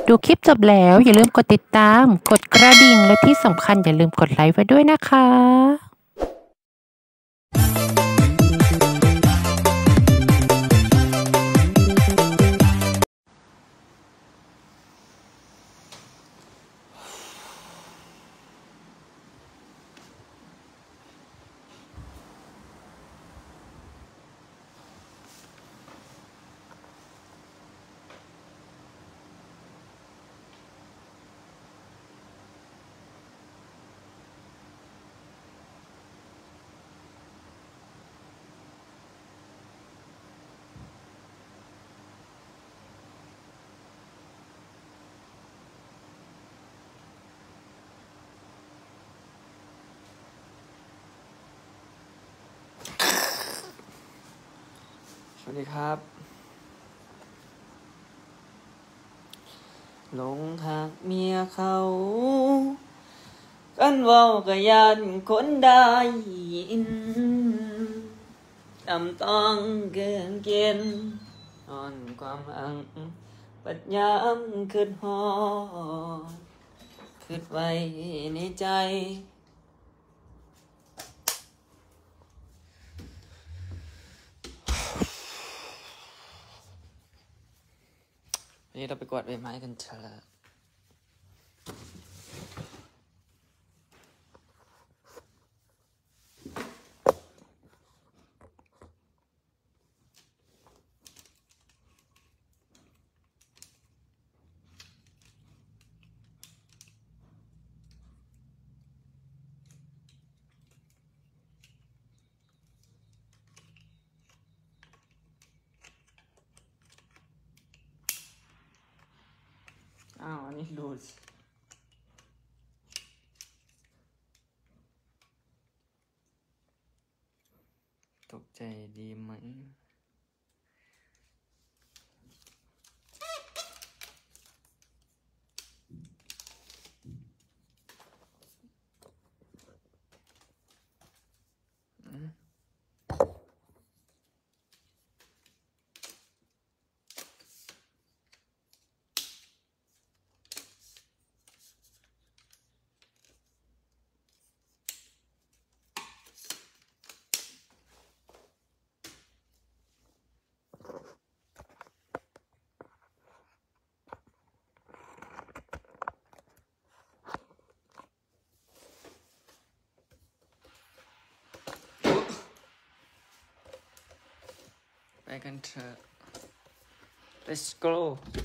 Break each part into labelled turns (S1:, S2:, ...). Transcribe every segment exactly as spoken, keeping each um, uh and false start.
S1: ดูคลิปจบแล้วอย่าลืมกดติดตามกดกระดิ่งและที่สำคัญอย่าลืมกดไลค์ไว้ด้วยนะคะ
S2: สวัสดีครับหลงหักเมียเขากันเว้าก็ยันคนได้ยินจำต้องเกินเกณฑ์นอนความอังปัดยามคิดฮอดคิดไว้ในใจวันนี้เราไปกวาดใบไม้กันเถอะอ้าวอันนี้รูสตกใจดีไหมไปกันเถอะ let's go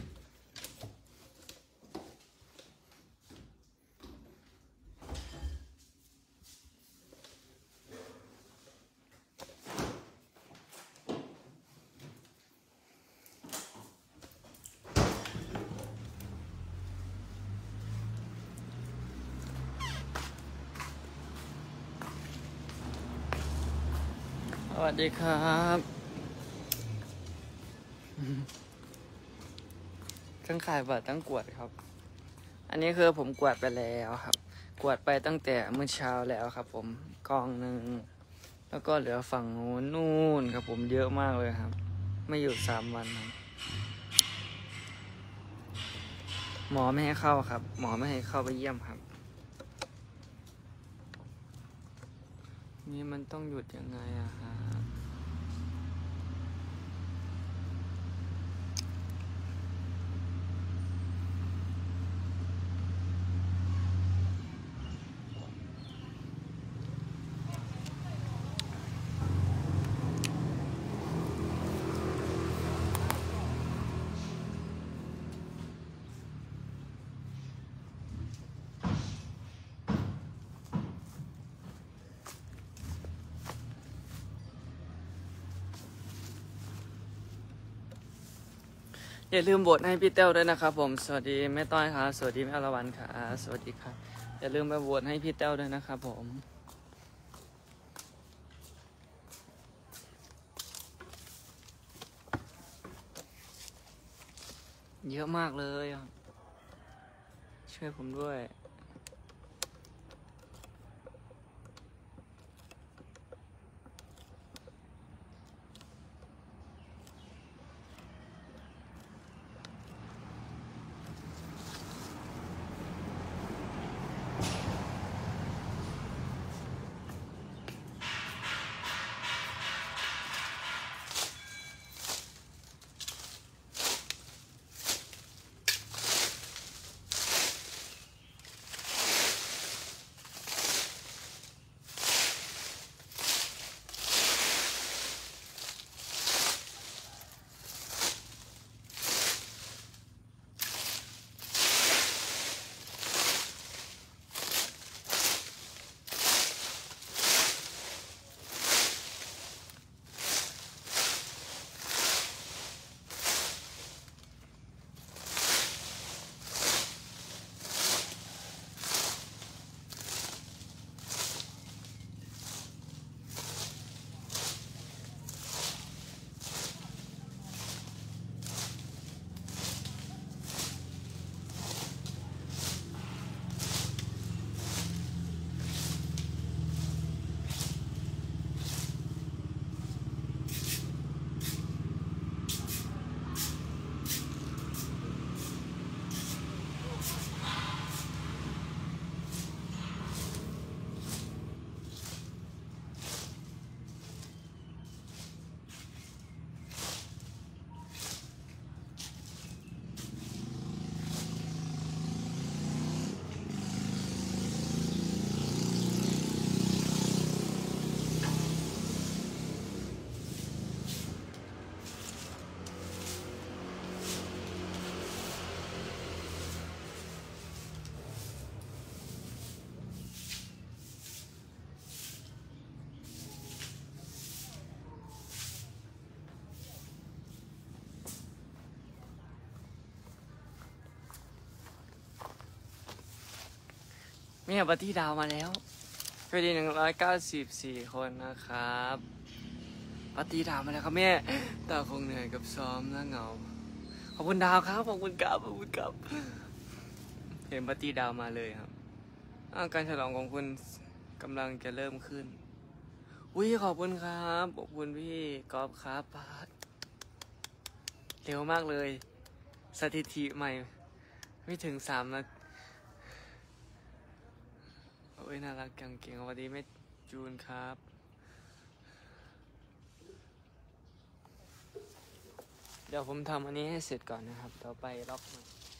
S2: สวัสดีครับทั้งขายบัตรทั้งกวดครับอันนี้คือผมกวาดไปแล้วครับกวาดไปตั้งแต่เมื่อเช้าแล้วครับผมกองหนึ่งแล้วก็เหลือฝั่งโน้นนู่นครับผมเยอะมากเลยครับไม่อยู่สามวันครับหมอไม่ให้เข้าครับหมอไม่ให้เข้าไปเยี่ยมครับนี่มันต้องหยุดยังไงอะครับอย่าลืมโหวตให้พี่เต้วด้วยนะครับผมสวัสดีแม่ต้อยครับสวัสดีแม่อรวรรณครับสวัสดีครับอย่าลืมไปโหวตให้พี่เต้วด้วยนะครับผมเยอะมากเลยช่วยผมด้วย อ
S3: แม่ปาร์ตี้ดาวมาแล้วสวัสดีหนึ่งร้อยเก้าสิบสี่คนนะครับปาร์ตี้ดาวมาแล้วครับแม่ตาคงเหนื่อยกับซ้อมแล้วเหงาขอบคุณดาวครับขอบคุณครับขอบคุณครับเห็นปาร์ตี้ดาวมาเลยครับการฉลองของคุณกำลังจะเริ่มขึ้นอุ้ยขอบคุณครับขอบคุณพี่กอล์ฟครับปาดเร็วมากเลยสถิติใหม่ไม่ถึงสามนาทีโอ้ยน่ารักเก่งเก่งสวัสดีแม่จูนครับเดี๋ยวผมทำอันนี้ให้เสร็จก่อนนะครับเดี๋ยวไปล็อกมัน